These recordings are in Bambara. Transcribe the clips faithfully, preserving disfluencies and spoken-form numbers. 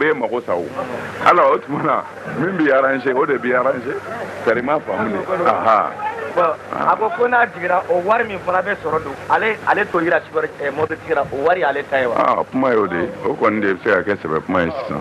be mako sa o alors tumana min bi arranger o de bi arranger carrément famille aha bon abo ko na digira o wari min fara be soro do ale ale to yira sibor e mo be digira o wari ale tayewa ah kuma yo de o kon de se ka se be kuma isa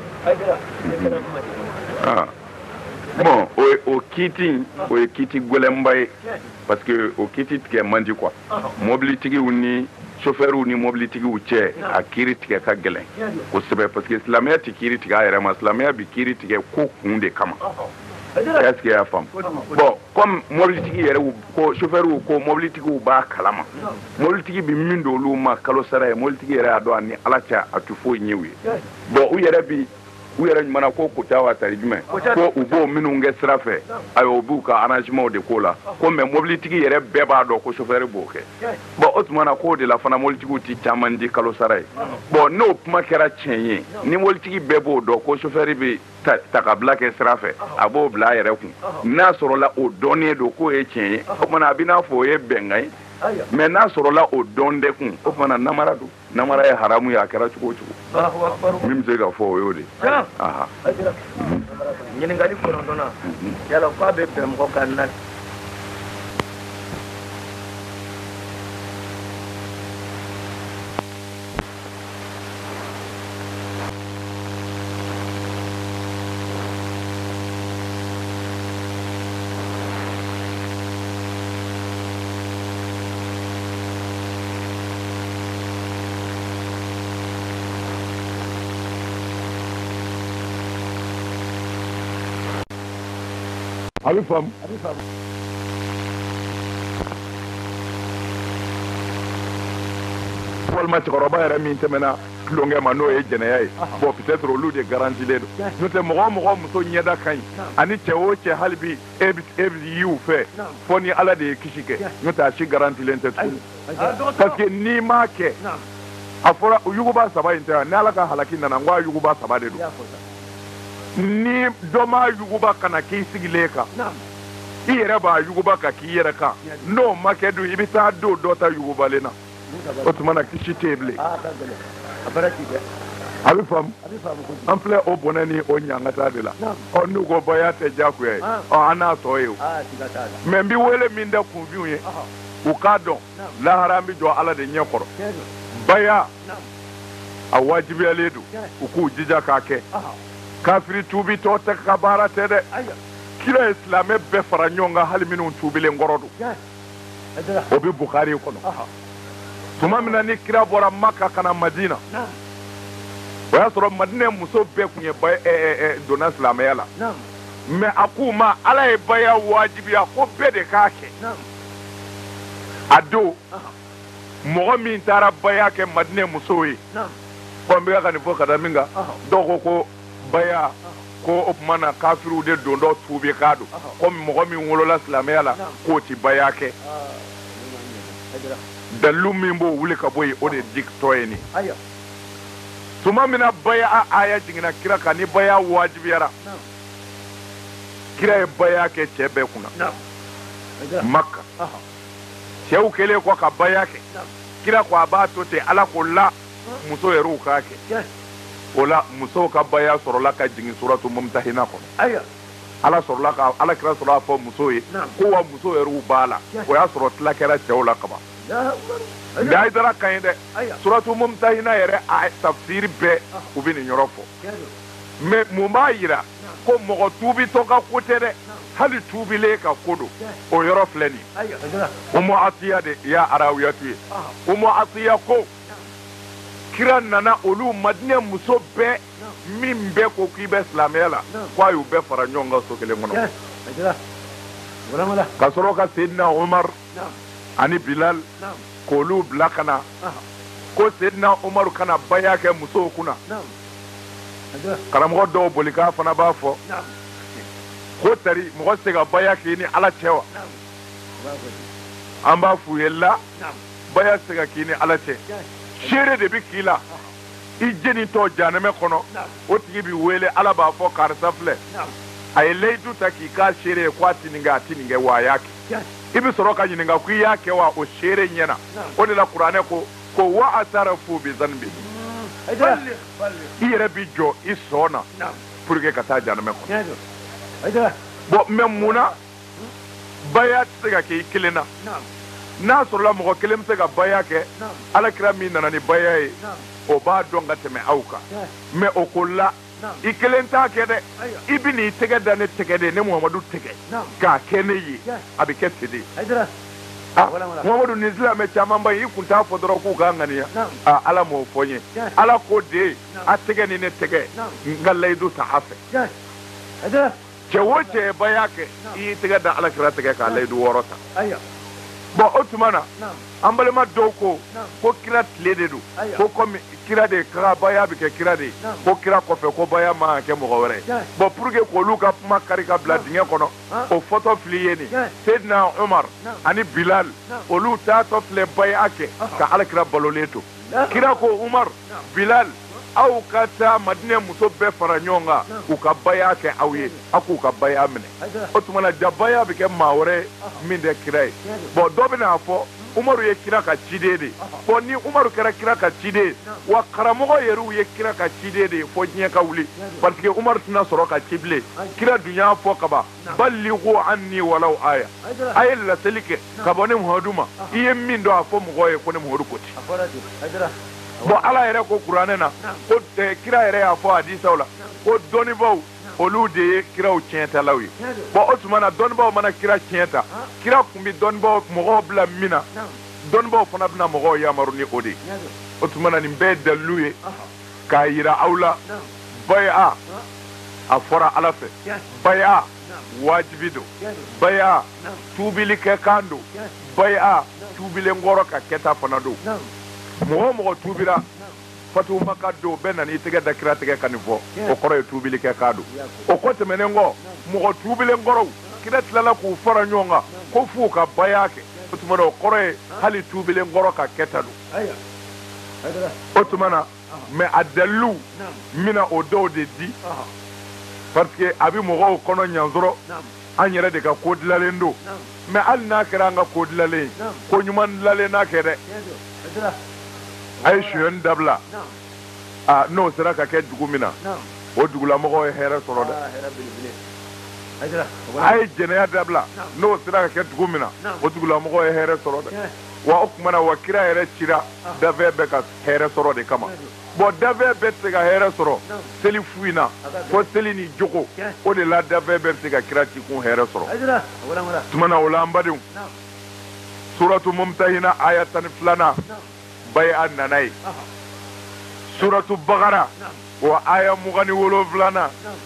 ah bon o o kiti o kiti golembay parce que o kiti tike mandi quoi mobilité ni chauffeur ni mobilité ou cɛ a kiri tigɛ ka gɛlɛn kosɛbɛ parce que silamɛya tɛ kiri tigɛ a yɛrɛ ma silamɛya bi kiri tigɛ ko kun de kama est-ce que y'a faamu bon comme mobilitigi yɛrɛ ko chauffeur ko mobilitigiw b'a kalama mobilitigi bi min don olu ma kalo sara ye mobilitigi yɛrɛ y'a dɔn a ni ala cɛ a tɛ foyi ɲɛ u ye bon u yɛrɛ bi u yɛrɛ ɲuman ko kota wa tari jumɛn ko u b'o minnu kɛ sira fɛ ayiwa u b'u ka arrangement de ko la ko mais mobilitigi yɛrɛ bɛɛ b'a dɔn ko chauffeur b'o kɛ bon o tuma na k'o de la fana mobilitigiw ti caman di kalo sara ye bon n'o kuma kɛra tiɲɛ ye ni mobilitigi bɛɛ b'o dɔn ko chauffeur bɛ takabila kɛ sira fɛ a b'o bila a yɛrɛ kun n'a sɔrɔla o dɔnnen don k'o ye tiɲɛ ye o tuma a bɛ n'a fɔ o ye bɛnkan ye mais n'a sɔrɔla o dɔn de kun o tuma namara don namara ye haramu ye a kɛra cogo o cogo min bɛ se ka fɔ o y'o de aha ɲininkali kɔnɔntɔnna yala k'a bɛ bɛn mɔgɔ ka na a bɛ faamu walima cɛkɔrɔba yɛrɛ min tɛmɛna tulonkɛ ma n'o ye jɛnɛya ye bon peut-être olu de garantilen don n'o tɛ mɔgɔ o mɔgɔ muso ɲɛda ka ɲi ani cɛ o cɛ hali bi e bɛ yi u fɛ fo ni ala de ye kisi kɛ n'o tɛ a si garantilen tɛ tuguni parce que n'i m'a kɛ a fɔra yuguba saba in tɛ wa ni ala ka halaki nana n ko a yuguba saba de don ni dɔ m'a yuguba ka na k'i sigilen kan i yɛrɛ b'a yuguba ka k'i yɛrɛ kan n'o ma kɛ dun i bɛ taa don dɔ ta yugubalen na o tuma na kisi tɛ yen bilen a bɛ faamu an filɛ o bɔnɛ ni o ɲangata de la ɔ n'u ko baya tɛ diyagoya ye ɔ an n'a tɔ ye o mɛ n bɛ wele min da kunfinw ye u k'a dɔn lahara an bɛ jɔ ala de ɲɛ kɔrɔ baya a wajibiyalen don u k'u jija k'a kɛ kafiri tuubi tɔ tɛ ka baara tɛ dɛ kira ye silamɛ bɛɛ fara ɲɔgɔn kan hali minnu tuubilen kɔrɔ don o bɛ bukari kɔnɔ tuma min na ni kira bɔra maka ka na madina o y'a sɔrɔ madina muso bɛɛ tun ye donna silamɛya la mɛ a k'u ma ala ye baya wajibiya ko bɛɛ de k'a kɛ a don mɔgɔ min taara baya kɛ madina musow ye ko n bɛ ka nin fɔ ka da min kan dɔw ko ko baya ko o tuma na kafiriw de don dɔ tuubi k'a don komi mɔgɔ min wolola silamɛya la k'o ti baya kɛ dalilu min b'o wuli ka bɔ yen o de digitɔ ye nin tuma min na baya a aya jiginna kira kan ni baya wajibiyara kira ye baya kɛ cɛ bɛɛ kunna maka cɛw kɛlen kɔ ka baya kɛ kira ko a b'a to ten ala ko la muso yɛrɛw k'a kɛ o la musow ka baya sɔrɔla ka jigin suratu mumtahina kɔnɔ ala sɔrɔla ka ala kira sɔrɔ a fɔ muso ye ko wa muso yɛrɛw b'a la o y'a sɔrɔ tila kɛra cɛw la kaban mɛ ayidara ka ɲi dɛ suratu mumtahina yɛrɛ a tafsiri bɛɛ u bɛ nin yɔrɔ fɔ mɛ mun b'a yira ko mɔgɔ tuubitɔ ka ko tɛ dɛ hali tuubilen ka ko don o yɔrɔ filɛ nin umu atiya de y'a arawiyatu ye umu atiya ko kira nana olu madinɛ muso bɛɛ min bɛɛ ko k'i bɛ silamɛya la ko a y'u bɛɛ fara ɲɔgɔn kan so kelen kɔnɔ ka sɔrɔ ka sedina umar ani bilal k'olu bila ka na ko sedina umar kana baya kɛ musow kunna karamɔgɔ dɔw boli k'a fana b'a fɔ ko tari mɔgɔ tɛ se ka baya k'i ni ala cɛ wa an b'a f'u ye la baya tɛ se ka k'i ni ala cɛ seere de bɛ k'i la i jenitɔ janɛmɛ kɔnɔ o tigi bɛ wele ala b'a fɔ karisa filɛ a ye layidu ta k'i k'a seere ye ko a ti nin kɛ a ti nin kɛ wa a y'a kɛ i bɛ sɔrɔ ka ɲininka ko i y'a kɛ wa o seere ɲɛna o de la kuranɛ ko ko wa asarafu bi zanbi i yɛrɛ bi jɔ i sɔn na pour que ka taa janamɛ kɔnɔ bon mais mun na baya tɛ se ka kɛ i kelen na n'a sɔrɔla mɔgɔ kelen bɛ se ka baya kɛ alakira min nana ni baya ye o b'a dɔn ka tɛmɛ aw kan mais o ko la i kelen t'a kɛ dɛ i bɛ n'i tɛgɛ da ne tɛgɛ de ne Muhamadu tɛgɛ k'a kɛ ne ye a bɛ kɛ ten de ah Muhamadu ni silamɛ caman ba i kun t'a fɔ dɔrɔn k'u k'a ŋaniya ah Ala m'o fɔ n ye Ala ko de a tɛgɛ ni ne tɛgɛ n ka layidu ta a fɛ cɛ o cɛ ye baya kɛ i y'i tɛgɛ da alakira tɛgɛ k'a layidu wɔɔrɔ ta bon o tuma na an balima dɔw ko ko kira tile de don ko komi kira de ka baya bɛ kɛ kira de ye ko kira kɔfɛ ko baya ma kɛ mɔgɔ wɛrɛ ye bon pour que k'olu ka kuma kari ka bila dingɛ kɔnɔ o fɔtɔ fili ye nin Seydina Umar ani Bilal olu taatɔ filɛ baya kɛ ka alakira balolen to kira ko Umar Bilal aw ka taa Madinɛ muso bɛɛ fara ɲɔgɔn kan u ka baya kɛ aw ye aw k'u ka baya minɛ o tuma na ja baya bɛ kɛ maa wɛrɛ min tɛ kira ye bon dɔ bɛ n'a fɔ Umaru ye kira ka ciden de bon ni Umaru kɛra kira ka ciden wa karamɔgɔ yɛrɛw ye kira ka ciden de fo diɲɛ ka wuli parce que Umaru tɛna sɔrɔ ka ci bilen kira dun y'a fɔ kaban ballighu anni walaw aya a ye laseli kɛ ka bɔ ne Muhamadu ma i ye min dɔn a fɔ mɔgɔw ye ko ne Muhamadu ko ten bon Ala yɛrɛ ko kuranɛ na ko kira yɛrɛ y'a fɔ hadisaw la ko dɔnnibaw olu de ye kiraw tiɲɛtalaw ye bon o tuma na dɔnnibaw mana kira tiɲɛ ta kira kun bɛ dɔnnibaw mɔgɔw bila min na dɔnnibaw fana bɛna mɔgɔw yamaru ni o de ye o tuma na nin bɛɛ ye dalilu ye k'a yira aw la baya a fɔra Ala fɛ baya wajibi don baya tuubili kɛ kan don baya tuubilen kɔrɔ ka kɛta fana don mɔgɔ mɔgɔ tuubira fatu maka do bɛɛ nana i tɛgɛ da kira tɛgɛ ka nin fɔ o kɔrɔ ye tuubili kɛ kan don o kɔ tɛmɛnen kɔ mɔgɔ tuubilen kɔrɔw kira tilala k'u fara ɲɔgɔn kan ko f'u ka baya kɛ o tuma na o kɔrɔ ye hali tuubilen kɔrɔ ka kɛta don o tuma na mais a dalilu n bɛna o dɔw de di parce que a bɛ mɔgɔw kɔnɔ ɲansɔrɔ an yɛrɛ de ka ko dilalen don mais hali n'a kɛra an ka ko dilalen ko ɲuman dilalen n'a kɛ dɛ a ye sonyɛni dabila a n'o sera ka kɛ dugu min na o dugulamɔgɔw ye hɛrɛ sɔrɔ dɛ a ye jɛnɛya dabila n'o sera ka kɛ dugu min na o dugulamɔgɔw ye hɛrɛ sɔrɔ dɛ wa o tuma na wa kira yɛrɛ cira dafɛ bɛɛ ka hɛrɛ sɔrɔ de kama bon dafɛ bɛɛ tɛ se ka hɛrɛ sɔrɔ seli fu in na fo seli ni jogo o de la dafɛ bɛɛ bɛ se ka kira ci kun hɛrɛ sɔrɔ tuma na o la an badenw suratu mumtahina aya tan ni filanan baya nana ye suratu bagara o aya mugan ni wolonwulanan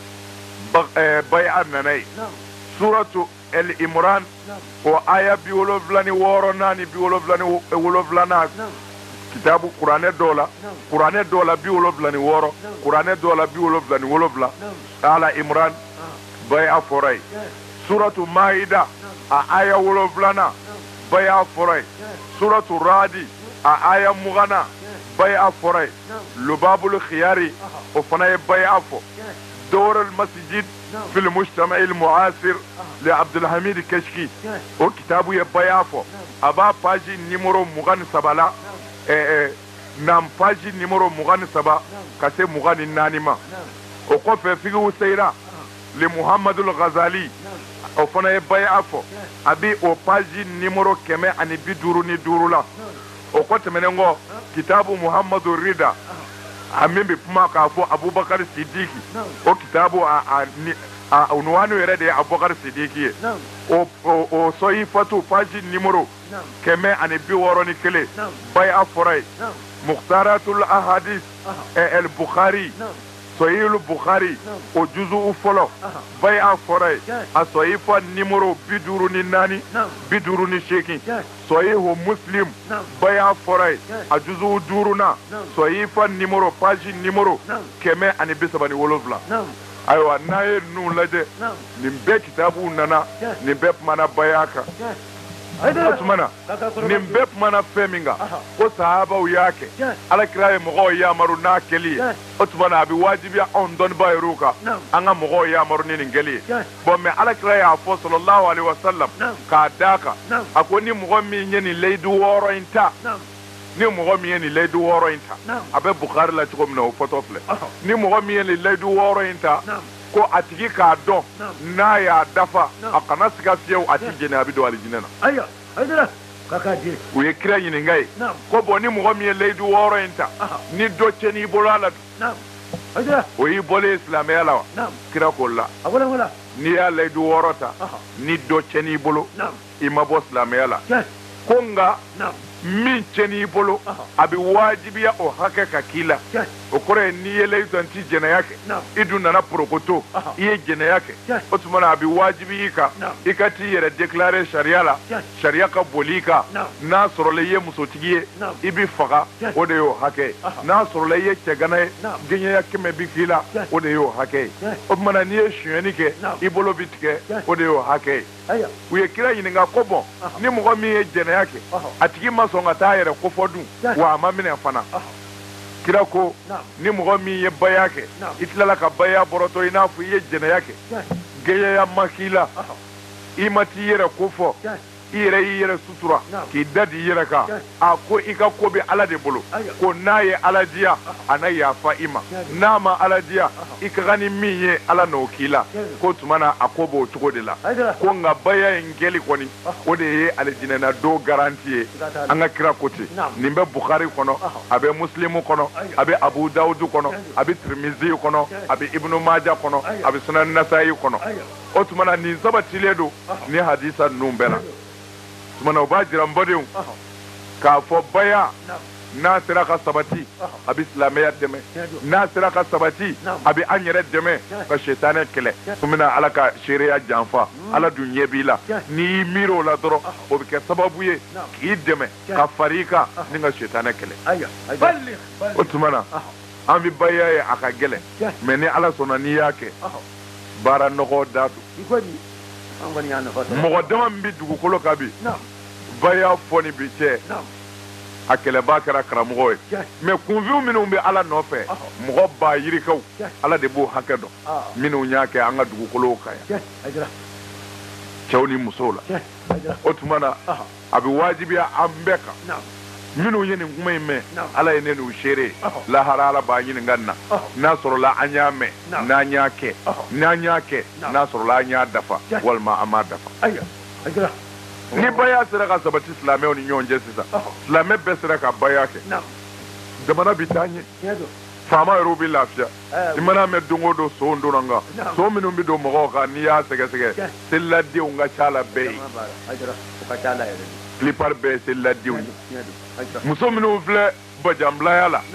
baya nana ye suratu el imran o aya bi wolonwula ni wɔɔrɔnan ni bi wolonwula ni wolonwulanan kitabu kuranɛ dɔw la kuranɛ dɔw la bi wolonwula ni wɔɔrɔ kuranɛ dɔw la bi wolonwula ni wolonwula ala imran baya fɔra ye suratu maida a aya wolonwulanan baya fɔra ye suratu radi a aya mugana baya fɔra ye lubabul khiyari o fana ye baya fɔ دور المسجد في المجتمع المعاصر لعبد الحميد كشكي او كتابو يبايافو ابا باجي نيمورو مغان سبالا نام باجي نيمورو مغان سبا كاسي مغان نانيما او كوفي فيغو سيرا لمحمد الغزالي او فنا يبايافو ابي او باجي نيمورو كمي اني بيدورو ني دورولا او كوتي منengo كتابو محمد الرضا amin bi kuma ka fo Abubakar Siddiqi o kitabu a a unwanu yɛrɛ de Abubakar Siddiqi o o soyi fatu page numéro kɛmɛ ani bi wɔɔrɔ ni kelen baya fɔra ye Muhtaratul Ahadith el Bukhari Sahihul Bukhari o juzu fɔlɔ baya fɔra ye a soyi fa numéro bi duuru ni naani bi duuru ni seegin Sahihu Muslim baya fɔra ye a juzu duurunan soyi fa numéro page numéro kɛmɛ ani bi saba ni wolonwula ayiwa n'a ye ninnu lajɛ nin bɛɛ kitabu nana nin bɛɛ kumana baya kan o tuma na nin bɛɛ kumana fɛn min kan ko sahabaw y'a kɛ alakira ye mɔgɔw yamaru n'a kɛli ye o tuma na a bɛ wajibiya anw dɔnnibaa yɛrɛw kan an ka mɔgɔw yamaru ni nin kɛli ye bon mais alakira y'a fɔ sallallahu alaihi wa sallam k'a d'a kan a ko ni mɔgɔ min ye nin layidu wɔɔrɔ in ta ni mɔgɔ min ye nin layidu wɔɔrɔ in ta a bɛ Bukhari la cogo min na o fɔtɔ filɛ ni mɔgɔ min ye nin layidu wɔɔrɔ in ta ko a tigi k'a dɔn n'a y'a dafa a kana siga fiyewu a ti jɛnɛ a bɛ don alijinɛ na u ye kira ɲininka ye ko bɔn ni mɔgɔ min ye layidu wɔɔrɔ in ta ni dɔ cɛn'i bolo a la dun o y'i bɔlen silamɛya la wa kira ko la n'i y'a layidu wɔɔrɔ ta ni dɔ cɛn'i bolo i ma bɔ silamɛya la ko nka min cɛn'i bolo a bɛ wajibiya o hakɛ ka k'i la o kɔrɔ ye n'i ye layidu ta n ti jɛnɛya kɛ i dun nana porokoto i ye jɛnɛya kɛ o tuma na a bɛ wajibi i kan i ka t'i yɛrɛ déclarer sariya la sariya ka boli i kan n'a sɔrɔla i ye musotigi ye i bɛ faga o de y'o hakɛ ye n'a sɔrɔla i ye cɛgana ye denkɛya kɛmɛ bɛ k'i la o de y'o hakɛ ye o tuma na n'i ye sonyɛni kɛ i bolo bɛ tigɛ o de y'o hakɛ ye u ye kira ɲininka ko bɔn ni mɔgɔ min ye jɛnɛya kɛ a tigi ma sɔn ka taa yɛrɛ kofɔ dun wa a ma minɛ fana kira ko ni mɔgɔ min ye baya kɛ i tilala ka baya bɔrɔtɔ i n'a fɔ i ye jɛnɛya kɛ gɛlɛya ma k'i la i ma t'i yɛrɛ kofɔ i yɛrɛ y'i yɛrɛ sutura k'i da di i yɛrɛ kan a ko i ka ko bɛ ala de bolo ko n'a ye ala diya a na yafa i ma n'a ma ala diya i ka kan ni min ye ala n'o k'i la ko tuma na a ko b'o cogo de la ko nka baya in kɛli kɔni o de ye alijinɛna don garanti ye an ka kira ko ten nin bɛ Bukhari kɔnɔ a bɛ Muslimu kɔnɔ a bɛ Abu Dawudu kɔnɔ a bɛ Tirmizi kɔnɔ a bɛ Ibnu Maja kɔnɔ a bɛ Sunan Nasayi kɔnɔ o tuma na nin sabatilen don ni hadisa ninnu bɛɛ la tuma na o b'a jira n badenw k'a fɔ baya n'a sera ka sabati a bɛ silamɛya dɛmɛ n'a sera ka sabati a bɛ an yɛrɛ dɛmɛ ka sɛtanɛ kɛlɛ ko bɛna ala ka seereya janfa ala dun ɲɛ b'i la n'i y'i miiri o la dɔrɔn o bɛ kɛ sababu ye k'i dɛmɛ ka fari i kan ni ka sɛtanɛ kɛlɛ o tuma na an bɛ baya ye a ka gɛlɛn mɛ ni ala sɔnna n'i y'a kɛ baara nɔgɔ da don mɔgɔ dama min bɛ dugukolo kan bi baya fɔ ni bi cɛ a kɛlɛba kɛra karamɔgɔ ye mɛ kunfin minnu bɛ ala nɔfɛ mɔgɔ ba yirikaw ala de b'o hakɛ dɔn minnu y'a kɛ an ka dugukolow kan yan cɛw ni musow la o tuma na a bɛ wajibiya an bɛɛ kan minnu ye nin kuma in mɛn ala ye ne n'u seere lahara ala b'a ɲininka na n'a sɔrɔla an y'a mɛn n'an y'a kɛ n'an y'a kɛ n'a sɔrɔla an y'a dafa walima an m'a dafa ni baya sera ka sabati silamɛw ni ɲɔgɔn cɛ sisan silamɛ bɛɛ sera ka baya kɛ jamana bɛ taa ɲɛ faama yɛrɛw bɛ lafiya i mana mɛn don o don so donna n kan so minnu bɛ don mɔgɔw kan n'i y'a sɛgɛsɛgɛ seliladenw ka ca la bɛɛ ye plupart bɛɛ ye seliladenw ye muso minnu filɛ bajanbilaya la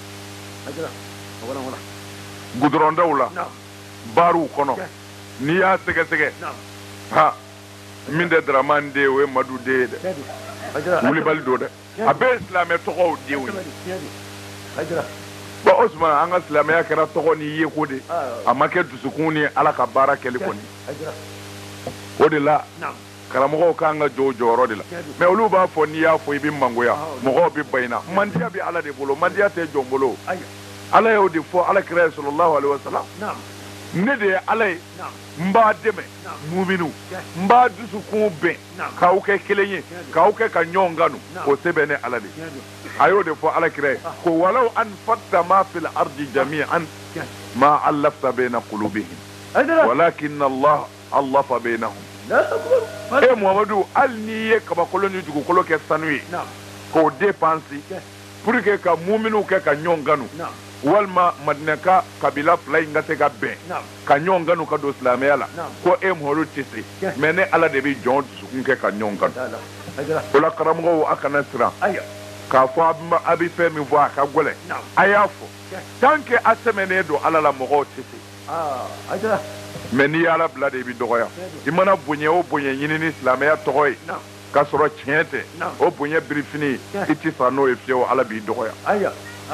gudɔrɔndaw la baariw kɔnɔ n'i y'a sɛgɛsɛgɛ ha min tɛ Dramane den ye o ye Madu den ye dɛ Wulibali don dɛ a bɛɛ ye silamɛ tɔgɔw denw ye bon o tuma an ka silamɛya kɛra tɔgɔ ni yeko de a ma kɛ dusukun ni ala ka baara kɛli kɔni o de la karamɔgɔw k'an ka jɔ o jɔyɔrɔ de la mɛ olu b'a fɔ n'i y'a fɔ i bɛ mangoya mɔgɔw bɛ bayina mandiya bɛ ala de bolo mandiya tɛ jɔn bolo ala y'o de fɔ ala kira ye sallallahu alaihi wasallam ne de ye ala ye n b'a dɛmɛ muminu n b'a dusukun bɛn k'aw kɛ kelen ye k'aw kɛ ka ɲɔgɔn kanu o se bɛ ne ala de a y'o de fɔ ala kira ye ko walaw anfaqta ma fil ardi jami'an ma allafta bayna qulubihim walakinna Allah allafa baynahum e Muhamadu hali n'i ye kabakolo ni dugukolo kɛ sanu ye k'o dépenser pour que ka muminu kɛ ka ɲɔgɔn kanu walima madinaka kabila fila in ka se ka bɛn ka ɲɔgɔn kanu ka don silamɛya la ko e Muhamadu tɛ se mɛ ne ala de bɛ jɔn dusukun kɛ ka ɲɔgɔn kanu o la karamɔgɔw a kana siran k'a fɔ a bɛ fɛn min fɔ a ka gɛlɛn a y'a fɔ tant que a sɛmɛnen don ala la mɔgɔw tɛ se mɛ n'i y'ala bila de i bɛ dɔgɔya i mana bonya o bonya ɲini ni silamɛya tɔgɔ ye k'a sɔrɔ tiɲɛ tɛ o bonya birifini i tɛ sa n'o ye fiyewu ala b'i dɔgɔya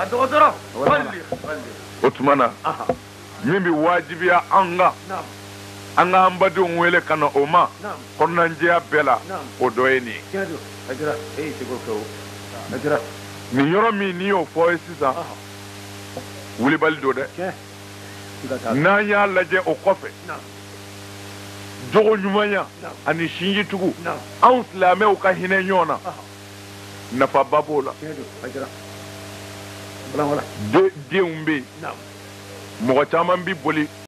o tuma na min bɛ wajibiya an kan an k'an badenw wele ka na o ma kɔnɔnajɛya bɛɛ la o dɔ ye nin ye nin yɔrɔ min n'i y'o fɔ ye sisan Wulibali don dɛ n'an y'a lajɛ o kɔfɛ jogo ɲumanya ani sinjitugu anw silamɛw ka hinɛ ɲɔgɔn na nafaba b'o la denw bɛ yen mɔgɔ caman bi boli